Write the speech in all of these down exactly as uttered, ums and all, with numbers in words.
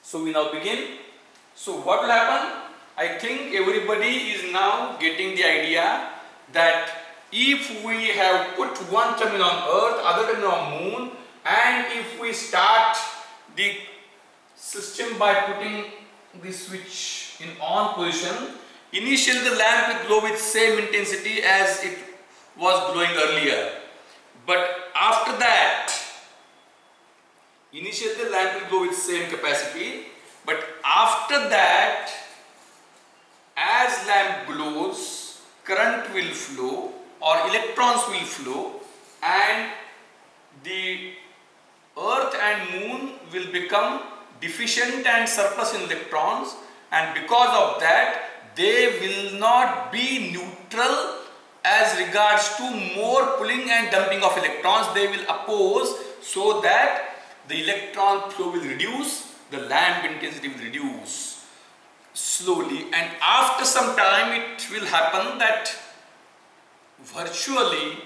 So we now begin. So what will happen? I think everybody is now getting the idea that if we have put one terminal on Earth, other terminal on Moon, and if we start the system by putting the switch in on position, initially the lamp will glow with same intensity as it was glowing earlier. But after that, initially the lamp will glow with same capacity, but after that, as lamp glows, current will flow or electrons will flow, and the Earth and Moon will become deficient and surplus in electrons, and because of that they will not be neutral as regards to more pulling and dumping of electrons. They will oppose, so that the electron flow will reduce, the lamp intensity will reduce slowly, and after some time it will happen that virtually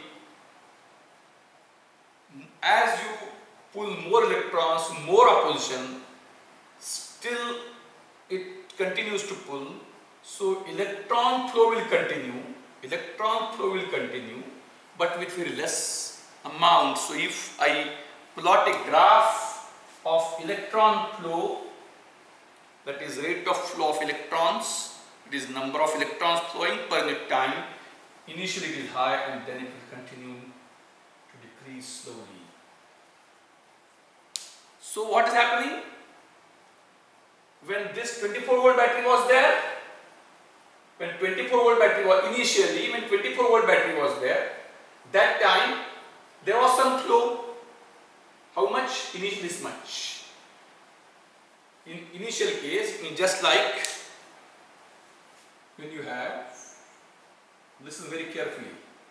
as you pull more electrons, more opposition, still it continues to pull, so electron flow will continue, electron flow will continue, but with very less amount. So if I plot a graph of electron flow, that is rate of flow of electrons, it is number of electrons flowing per unit time. Initially it is high and then it will continue to decrease slowly. So what is happening? When this twenty-four volt battery was there, when twenty-four volt battery was initially, when twenty-four volt battery was there, that time there was some flow. How much? Initially this much. In initial case, in just like when you have, listen very carefully.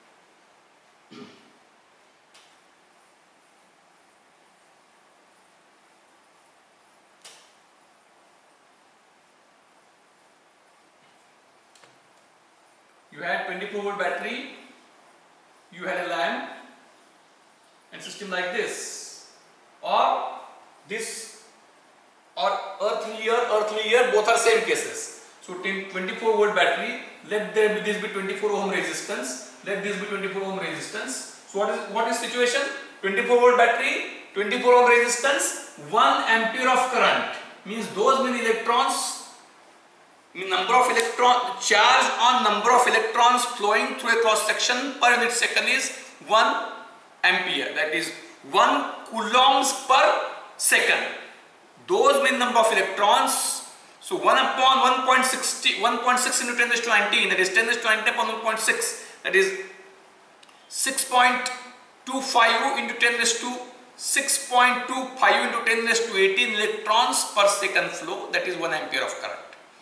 You had twenty-four volt battery, you had a lamp and system like this, or this, or earthly year, earthly year, both are same cases. So twenty-four volt battery, let there be this be twenty-four ohm resistance, let this be twenty-four ohm resistance. So what is what is situation? twenty-four volt battery, twenty-four ohm resistance, one ampere of current, means those many electrons, mean number of electron charge on number of electrons flowing through a cross section per unit second is one ampere, that is one coulombs per second. Those mean number of electrons, so one upon one point six zero, one point six into ten raised to nineteen, that is ten raised to nineteen upon one point six, that is six point two five into ten raised to six point two five into ten raised to eighteen electrons per second flow, that is one ampere of current.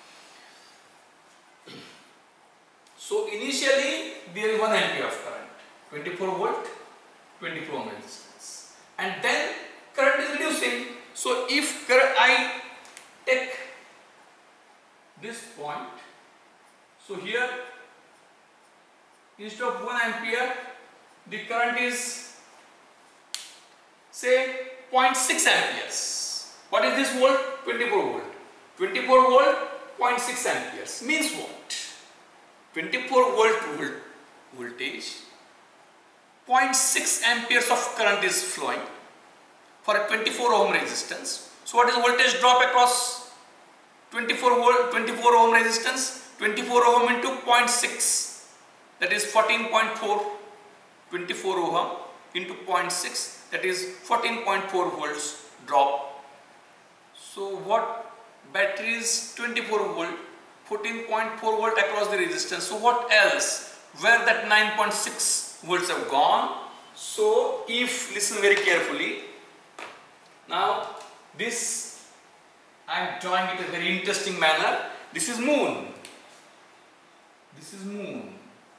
So initially there is one ampere of current, twenty-four volt, twenty-four ohm resistance, and then current is reducing. So if I take this point, so here instead of one ampere, the current is say zero point six amperes. What is this volt? twenty-four volt. twenty-four volt, zero point six amperes. Means what? twenty-four volt volt voltage, zero point six amperes of current is flowing for a twenty-four ohm resistance. So what is the voltage drop across twenty-four volt, twenty-four ohm resistance? twenty-four ohm into zero point six, that is fourteen point four. twenty-four ohm into zero point six, that is fourteen point four volts drop. So what battery is twenty-four volt, fourteen point four volt across the resistance. So what else? Where that nine point six volts have gone? So if, listen very carefully, now this I am drawing it in a very interesting manner. This is moon. This is moon.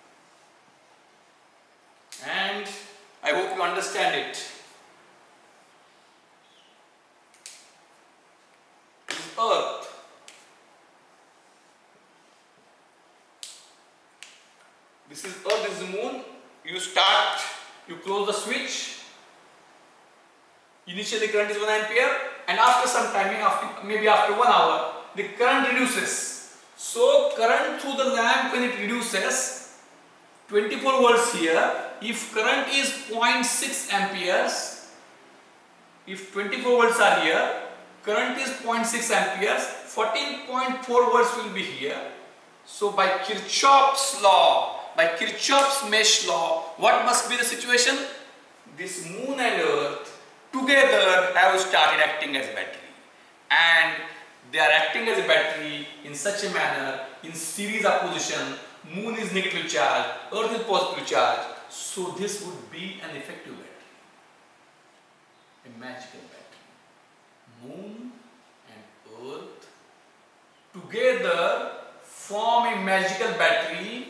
And I hope you understand it. This is earth. This is earth, this is moon. You start, you close the switch. Initially current is one ampere. and after some timing, after maybe after one hour, the current reduces. So current through the lamp, when it reduces, twenty-four volts here, if current is zero point six amperes, if twenty-four volts are here, current is zero point six amperes, fourteen point four volts will be here. So by Kirchhoff's law, by Kirchhoff's mesh law, what must be the situation? This moon and earth together have started acting as a battery, and they are acting as a battery in such a manner, in series opposition. Moon is negative charge, earth is positive charge, so this would be an effective battery, a magical battery. Moon and earth together form a magical battery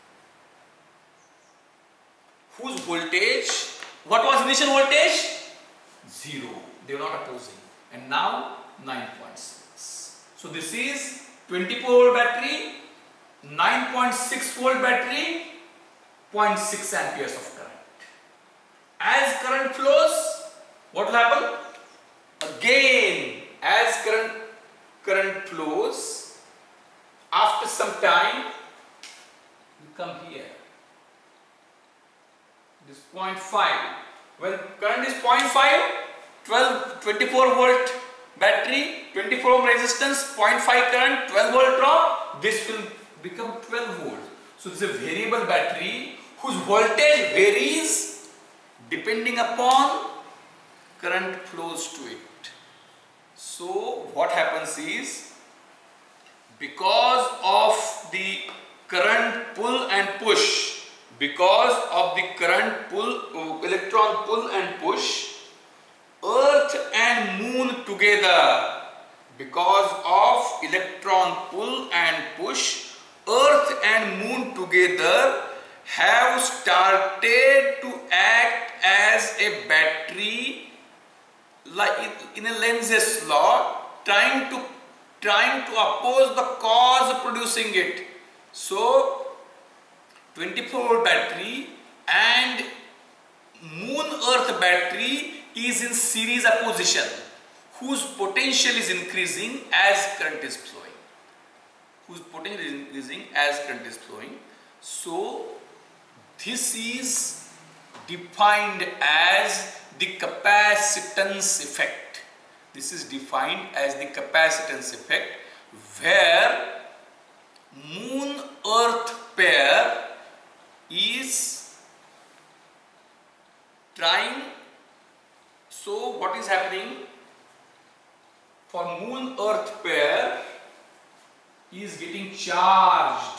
whose voltage, what was initial voltage? Zero. They were not opposing, and now nine point six. So this is twenty-four volt battery, nine point six volt battery, zero point six amperes of current. As current flows, what will happen? Again, as current current flows, after some time, we come here. This zero point five. When current is zero point five, twelve, twenty-four volt battery, twenty-four ohm resistance, zero point five current, twelve volt drop, this will become twelve volt. So this is a variable battery whose voltage varies depending upon current flows to it. So what happens is, because of the current pull and push, because of the current pull, electron pull and push, earth and moon together, because of electron pull and push, earth and moon together have started to act as a battery, like in a Lenz's law, trying to trying to oppose the cause producing it. So twenty-four volt battery and moon earth battery is in series opposition, whose potential is increasing as current is flowing. Whose potential is increasing as current is flowing. So this is defined as the capacitance effect. This is defined as the capacitance effect, where moon earth pair is trying. So what is happening? For moon earth pair is getting charged.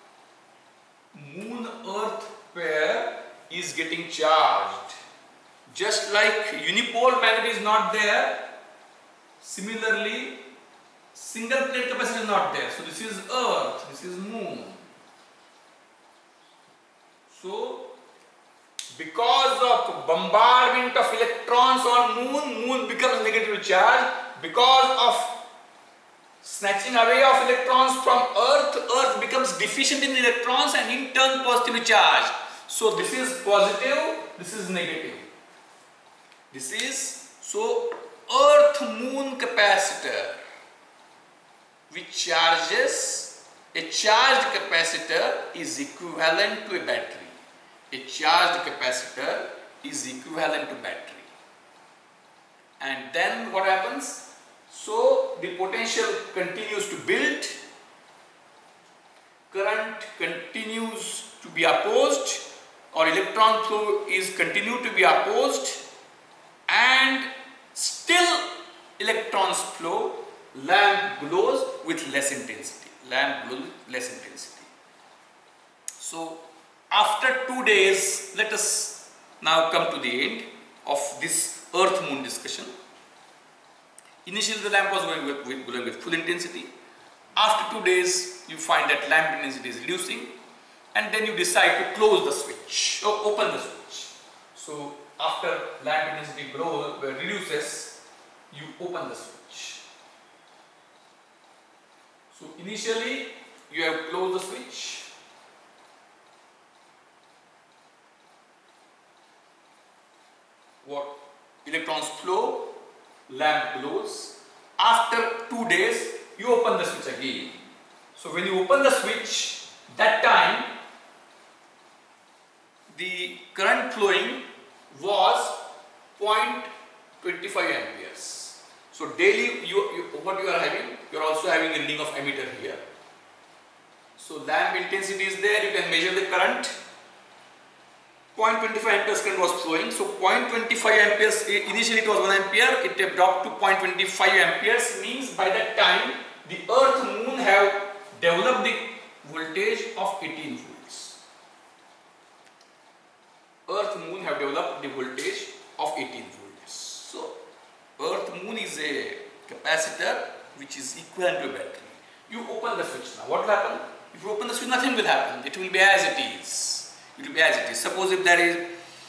Moon earth pair is getting charged. Just like unipole magnet is not there, similarly single plate capacitor is not there. So this is earth, this is moon. So because of bombardment of electrons on moon, moon becomes negative charge. Because of snatching away of electrons from earth, earth becomes deficient in electrons and in turn positively charged. So this is positive, this is negative. This is, so earth moon capacitor which charges, a charged capacitor is equivalent to a battery. A charged capacitor is equivalent to battery. And then what happens? So the potential continues to build, current continues to be opposed, or electron flow is continued to be opposed, and still electrons flow, lamp glows with less intensity. Lamp glows with less intensity. So after two days, let us now come to the end of this earth moon discussion. Initially the lamp was going with, with, going with full intensity. After two days you find that lamp intensity is reducing, and then you decide to close the switch or open the switch. So after lamp intensity grows, uh, reduces, you open the switch. So initially you have closed the switch. What? Electrons flow, lamp glows. After two days, you open the switch again. So when you open the switch, that time the current flowing was zero point two five amperes. So daily, you, you what you are having, you are also having a reading of ammeter here. So lamp intensity is there. You can measure the current. zero point two five amperes current was flowing. So zero point two five amperes, initially it was one ampere, it dropped to zero point two five amperes, means by that time the earth moon have developed the voltage of eighteen volts. Earth moon have developed the voltage of eighteen volts. So earth moon is a capacitor which is equivalent to a battery. You open the switch now. What will happen? If you open the switch, nothing will happen. It will be as it is. It will be as it is. Suppose if there is,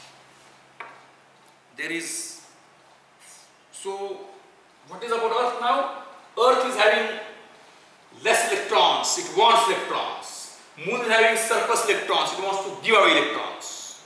there is, so what is about earth now? Earth is having less electrons. It wants electrons. Moon is having surplus electrons. It wants to give away electrons.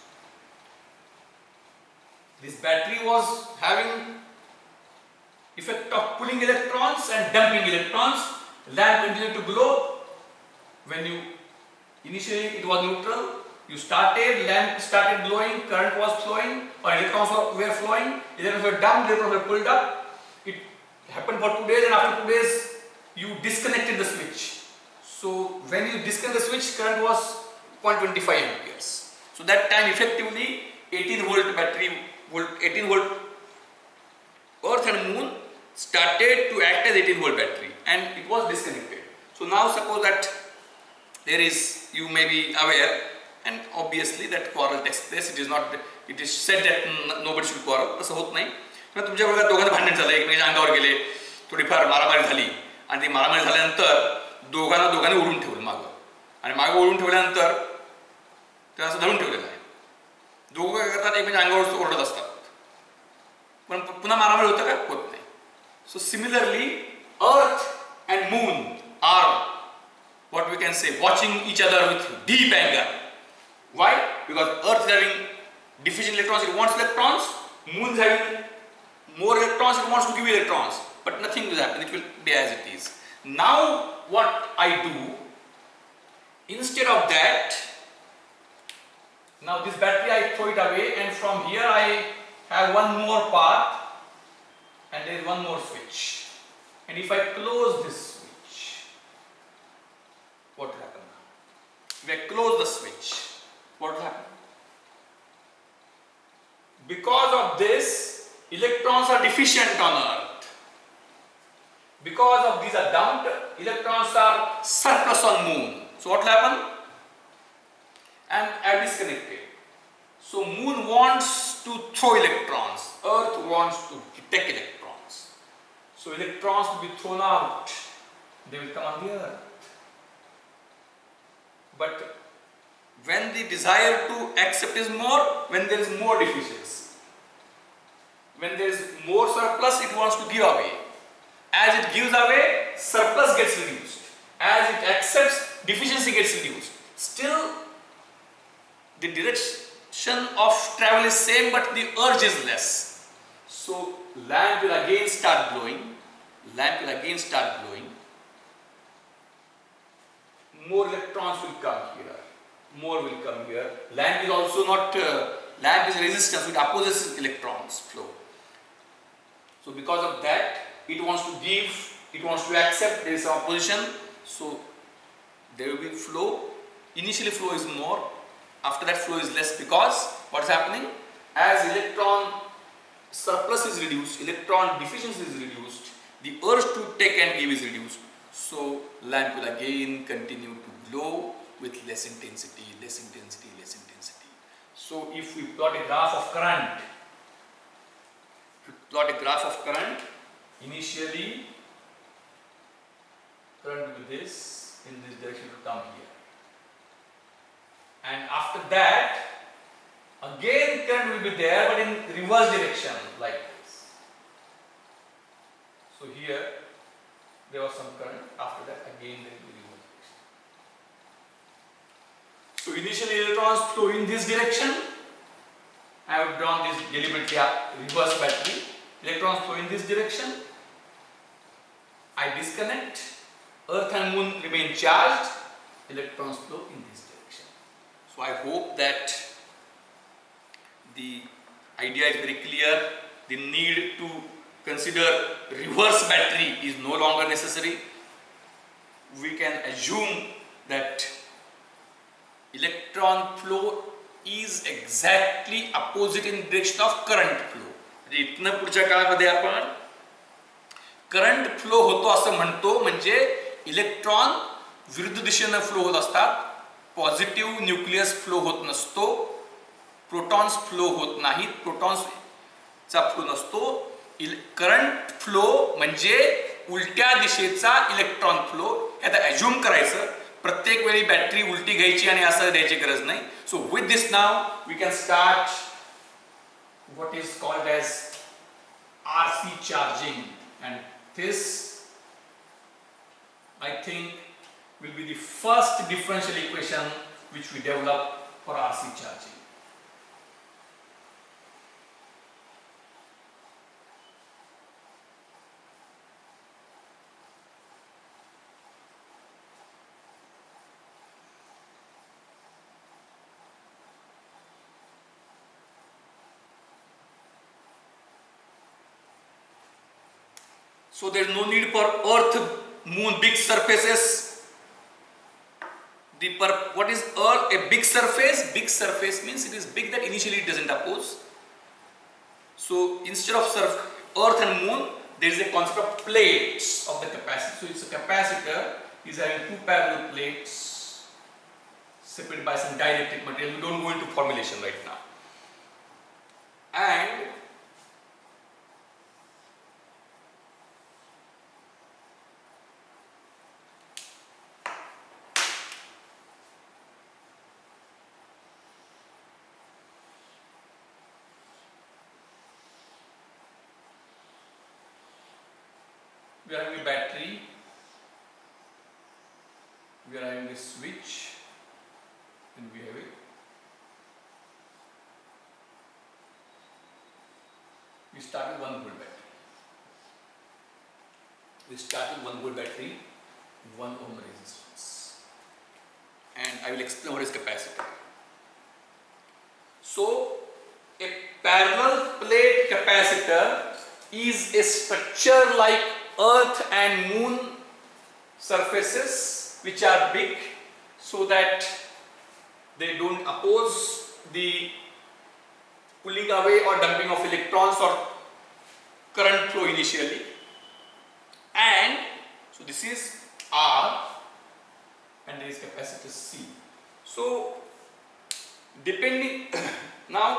This battery was having effect of pulling electrons and dumping electrons. Lamp continued to glow. When you, initially it was neutral, you started, lamp started glowing, current was flowing, or electrons were flowing, electrons were dumped, electrons were pulled up. It happened for two days, and after two days you disconnected the switch. So when you disconnect the switch, current was zero point two five amperes. So that time effectively eighteen volt battery, volt, eighteen volt earth and moon started to act as eighteen volt battery, and it was disconnected. So now suppose that there is, you may be aware, and obviously that quarrel takes place. It is not, it is said that nobody should quarrel. असं होत नाही. पण तुमच्या वर्गात दोघांचं भांडण झालं, एकमेकांच्या अंगावर गेले, थोडीफार मारामारी झाली, आणि ती मारामारी झाल्यानंतर दोघांना दोघांनी ओढून ठेवलं मागं, आणि मागं ओढून ठेवल्यानंतर ते असं धरून ठेवलेलं आहे. दोघं काय करतात, एकमेकांच्या अंगावर ओरडत असतात, पण पुन्हा मारामारी होतं का? होत नाही. So similarly, earth and moon are, what we can say, watching each other with deep anger. Why? Because earth is having deficient electrons, it wants electrons. Moon is having more electrons, it wants to give electrons. But nothing will happen, it will be as it is. Now what I do, instead of that, now this battery I throw it away, and from here I have one more path, and there is one more switch. And if I close this switch, what will happen now? If I close the switch, what will happen? Because of this, electrons are deficient on earth. Because of these are dumped, electrons are surplus on moon. So what will happen? And I am disconnected. So moon wants to throw electrons, earth wants to take electrons. So electrons will be thrown out, they will come on the earth. But when the desire to accept is more, when there is more deficiency. When there is more surplus, it wants to give away. As it gives away, surplus gets reduced. As it accepts, deficiency gets reduced. Still, the direction of travel is same, but the urge is less. So lamp will again start glowing. Lamp will again start glowing. More electrons will come here. More will come here. Lamp is also not, uh, lamp is resistance, it opposes electrons flow. So because of that, it wants to give, it wants to accept, there is some opposition. So there will be flow. Initially flow is more, after that flow is less, because what is happening? As electron surplus is reduced, electron deficiency is reduced, the urge to take and give is reduced. So lamp will again continue to glow with less intensity, less intensity, less intensity. So if we plot a graph of current, if we plot a graph of current, initially current will be this, in this direction it will come here. And after that, again current will be there, but in reverse direction, like this. So here there was some current, after that again there will be reverse direction. So initially electrons flow in this direction. I have drawn this deliberately reverse battery. electrons flow in this direction. I disconnect, Earth and Moon remain charged, electrons flow in this direction. So I hope that the idea is very clear. The need to consider reverse battery is no longer necessary. We can assume that electron flow is exactly opposite in direction of current flow. इथनं पुढच्या काळामध्ये आपण current flow होतो असं म्हणतो, म्हणजे electron विरुद्ध दिशेने फ्लो होत असतात. पॉझिटिव्ह न्यूक्लियस फ्लो होत नसतो, प्रोटॉन्स फ्लो होत नाहीत, प्रोटॉन्सचा फ्लो नसतो. करंट फ्लो म्हणजे उलट्या दिशेचा इलेक्ट्रॉन फ्लो. आता अज्युम करायचं, प्रत्येक वेळी बॅटरी उलटी घ्यायची आणि असं द्यायची गरज नाही. So with this now we can start what is called as R C charging, and this I think will be the first differential equation which we develop for R C charging. So there is no need for Earth, Moon, big surfaces. The per, what is Earth? A big surface. Big surface means it is big that initially it doesn't oppose. So instead of surf, Earth and Moon, there is a concept of plates of the capacitor. So it's a capacitor is having two parallel plates separated by some dielectric material. We don't go into formulation right now. And we are having a battery, we are having a switch, and we have a we start with one volt battery. We start with one volt battery, one ohm resistance, and I will explain what is capacitor. So, a parallel plate capacitor is a structure like Earth and Moon surfaces which are big, so that they don't oppose the pulling away or dumping of electrons or current flow initially. And so this is R and there is capacitor C. So depending now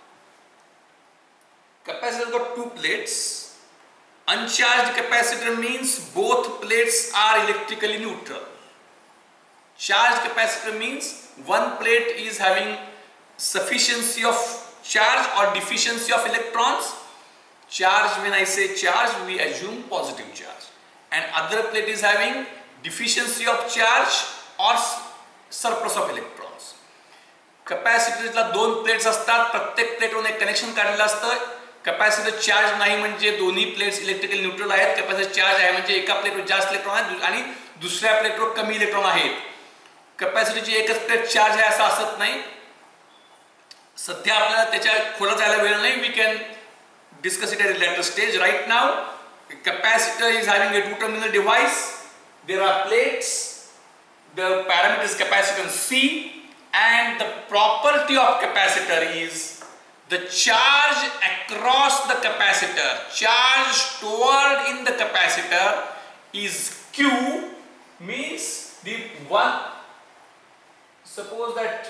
capacitor got two plates. Uncharged capacitor means both plates are electrically neutral. Charged capacitor means one plate is having sufficiency of charge or deficiency of electrons. Charge, when I say charge, we assume positive charge. And other plate is having deficiency of charge or surplus of electrons. Capacitor ला दोन plates असतात, प्रत्येक plate वर एक connection काढलेलं असतं. Capacitor charge नाही म्हणजे दोन्ही प्लेट्स इलेक्ट्रिकल न्यूट्रल आहेत. कॅपॅसिटर चार्ज आहे म्हणजे एका प्लेटवर जास्त इलेक्ट्रॉन आहेत आणि दुसऱ्या प्लेटवर कमी इलेक्ट्रॉन आहेत. कॅपॅसिटरची एकच प्लेट चार्ज आहे असं असत नाही. सध्या आपल्याला त्याच्या खोलात जायला वेळ नाही. We can discuss it at a later stage. Right now capacitor is having a two terminal device. There are plates. The parameter is capacitance C, and the property of capacitor is the charge across the capacitor, charge stored in the capacitor is Q, means the one, suppose that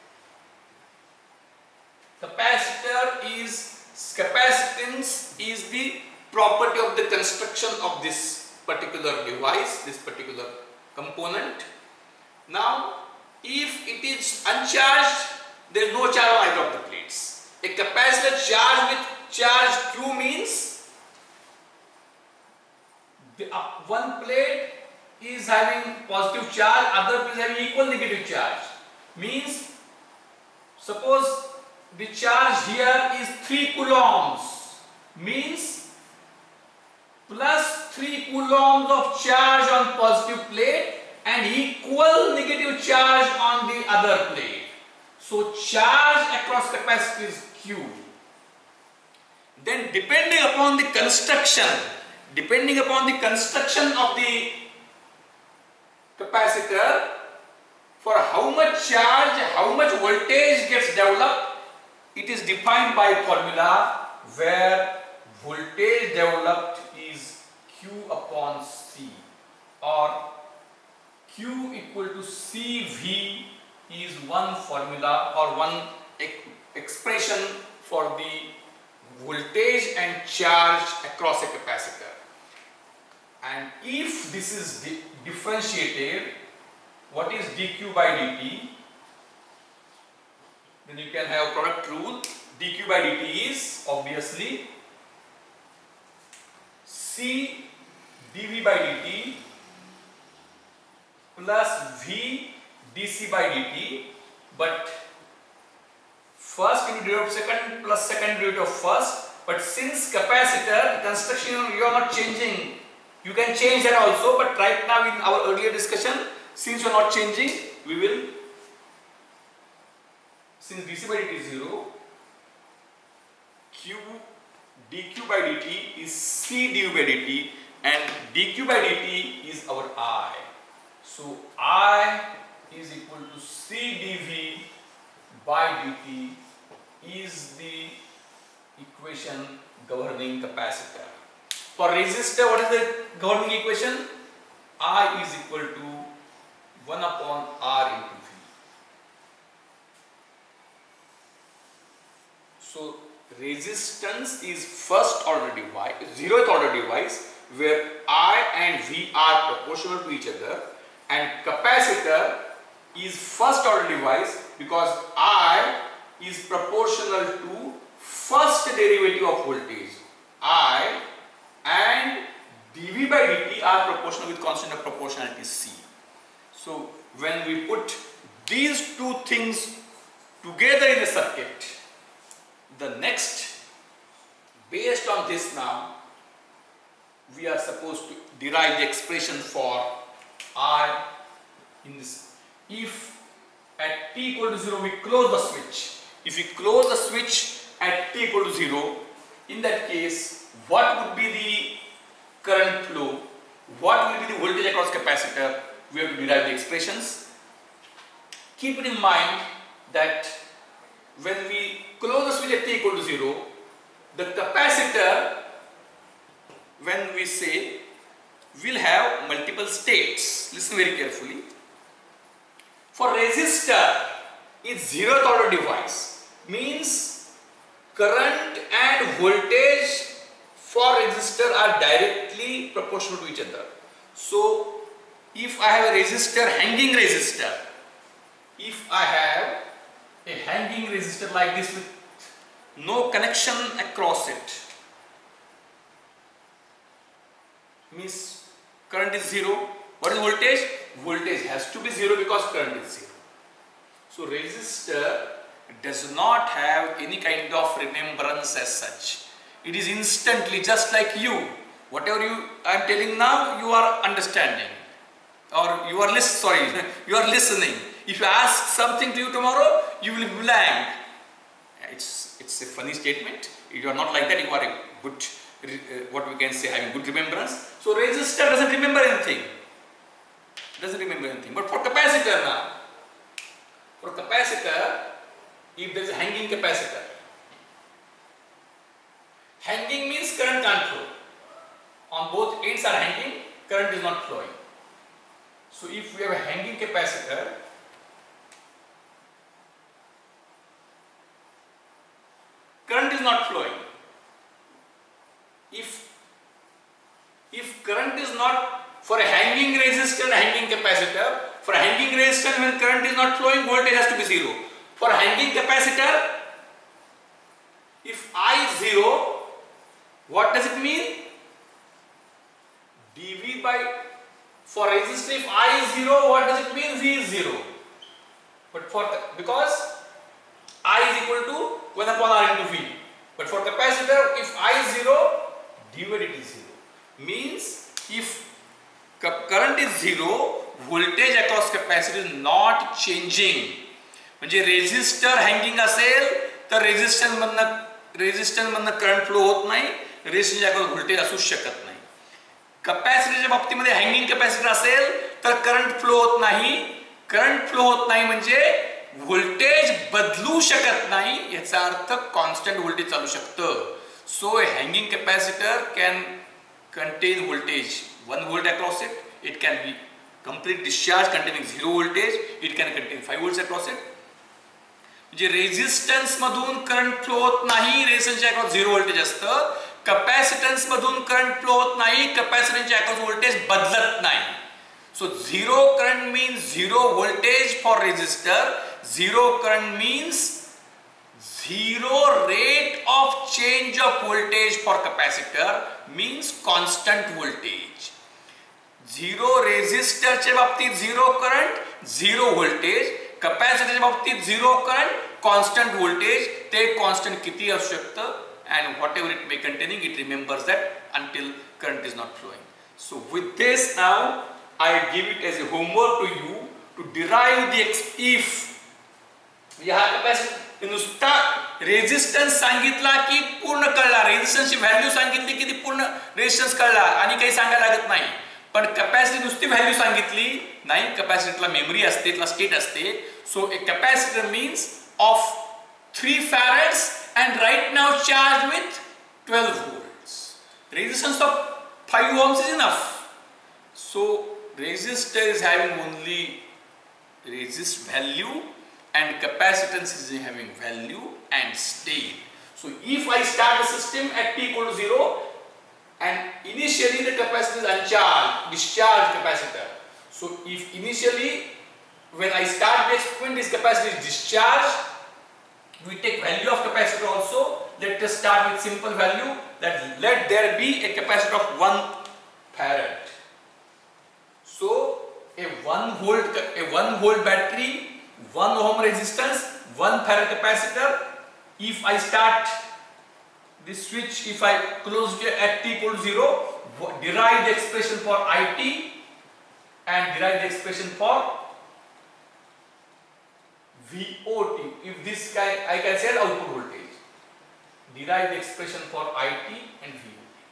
capacitor is, capacitance is the property of the construction of this particular device, this particular component. Now if it is uncharged, there is no charge on either of the plates. A capacitor charged with charge Q means the up one plate is having positive charge, other plate is having equal negative charge. Means suppose the charge here is three coulombs. Means plus three coulombs of charge on positive plate and equal negative charge on the other plate. So charge across capacitor is Q. Then depending upon the construction, depending upon the construction of the capacitor, for how much charge, how much voltage gets developed, it is defined by formula where voltage developed is Q upon C, or Q equal to C V is one formula or one expression for the voltage and charge across a capacitor. And if this is di differentiated, what is dq by dt? Then you can have product rule. Dq by dt is obviously C dV by dt plus V dC by dt, but first you derive second plus second derivative of first, but since capacitor construction you are not changing, you can change that also, but right now in our earlier discussion, since you are not changing, we will, since dC by dt is zero, Q dq by dt is C dV by dt and dq by dt is our I. So I is equal to C dV by dt is the equation governing capacitor. For resistor, what is the governing equation? I is equal to one upon R into V. So resistance is first order device, zeroth order device where I and V are proportional to each other, and capacitor is first order device because I is proportional to first derivative of voltage. I and dV by dt are proportional with constant of proportionality C. So when we put these two things together in a circuit, the next, based on this now, we are supposed to derive the expression for I in this. If at t equal to zero we close the switch, if we close the switch at t equal to zero, in that case, what would be the current flow? What will be the voltage across capacitor? We have to derive the expressions. Keep it in mind that when we close the switch at t equal to zero, the capacitor, when we say, will have multiple states. Listen very carefully. For resistor, it's zeroth order device, means current and voltage for resistor are directly proportional to each other. So if I have a resistor, hanging resistor, if I have a hanging resistor like this with no connection across it, means current is zero. What is voltage? Voltage has to be zero because current is zero. So resistor does not have any kind of remembrance as such. It is instantly, just like you. Whatever you I am telling now, you are understanding, or you are listen. Sorry, you are listening. If you ask something to you tomorrow, you will be blank. It's it's a funny statement. If you are not like that, you are a good, uh, what we can say, having good remembrance. So resistor doesn't remember anything. Doesn't remember anything. But for capacitor now, for capacitor, if there is a hanging capacitor, hanging means current can't flow. On both ends are hanging, current is not flowing. So if we have a hanging capacitor, current is not flowing. If if current is not, for a hanging resistor and hanging capacitor, for a hanging resistor when current is not flowing, voltage has to be zero. For a hanging capacitor, if I is zero, what does it mean? dV by, for resistor if I is zero, what does it mean? V is zero. But for, because I is equal to one upon R into V. But for capacitor, if I is zero, dV by dt is zero. means if current is zero, voltage across capacitor is not changing. म्हणजे resistor hanging असेल तर resistance मधनं resistance मधनं current flow होत नाही, रेझिस्टन्सच्या across voltage असू शकत नाही. कॅपॅसिटरच्या बाबतीमध्ये हँगिंग कॅपॅसिटर असेल तर करंट फ्लो होत नाही. करंट फ्लो होत नाही म्हणजे व्होल्टेज बदलू शकत नाही, याचा अर्थ कॉन्स्टंट व्होल्टेज चालू शकतं. So hanging capacitor can contain voltage one volt across it. It can be complete discharge containing zero voltage. It can contain five volts across it. म्हणजे रेझिस्टन्स मधून करंट फ्लो होत नाही, रेझिस्टन्सच्या अक्रॉस झिरो व्होल्टेज असतं. Capacitance मधून current flow होत नाही, कॅपॅसिटन्सच्या अक्रॉस व्होल्टेज बदलत नाही. So zero current means zero voltage for resistor. Zero current means zero rate of change of voltage for capacitor means constant voltage. Zero resistor च्या बाबतीत zero current, zero voltage. Capacitor च्या बाबतीत zero current, constant voltage. ते constant किती असू शकतं and whatever it may containing, it remembers that until current is not flowing. So with this now I give it as a homework to you to derive the if या capacitor नुसता resistance सांगितला की पूर्ण कळला, रेझिस्टन्सची value सांगितली की ती पूर्ण रेझिस्टन्स कळला आणि काही सांगायला लागत नाही. पण कॅपॅसिटी नुसती व्हॅल्यू सांगितली नाही, कॅपॅसिटरला मेमरी असते, त्याला स्टेट असते. So a capacitor means of three farads and right now charge with twelve volts. Resistance of five ohms is enough. So resistor is having only resist value and capacitance is having value and state. So if I start the system at t equal to zero and initially the capacitor is uncharged, discharged capacitor. So if initially when I start the experiment this capacitor is discharged, we take value of capacitor also. Let us start with simple value that let there be a capacitor of one farad. So a one volt a one volt battery, one ohm resistance, one farad capacitor. If I start this switch, if I close it at t equal to zero, derive the expression for I T and derive the expression for V O T. If this guy I can say output voltage. Derive the expression for I T and V O T.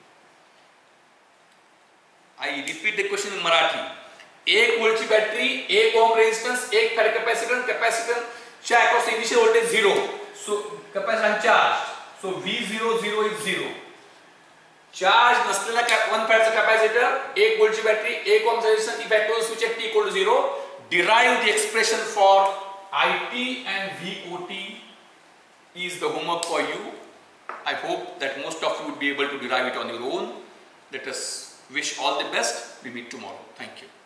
I repeat the question in Marathi. एक volt ची battery, एक ohm resistance, एक farad capacitor, capacitor च्या across initial voltage zero. So capacitor uncharged. So V zero zero is zero. Charge नसलेला one फॅरेडचा capacitor, एक volt ची battery, एक ohm resistance. If I close switch at t equal to zero, derive the expression for I T and V O T is the homework for you. I hope that most of you would be able to derive it on your own. Let us wish all the best. We meet tomorrow. Thank you.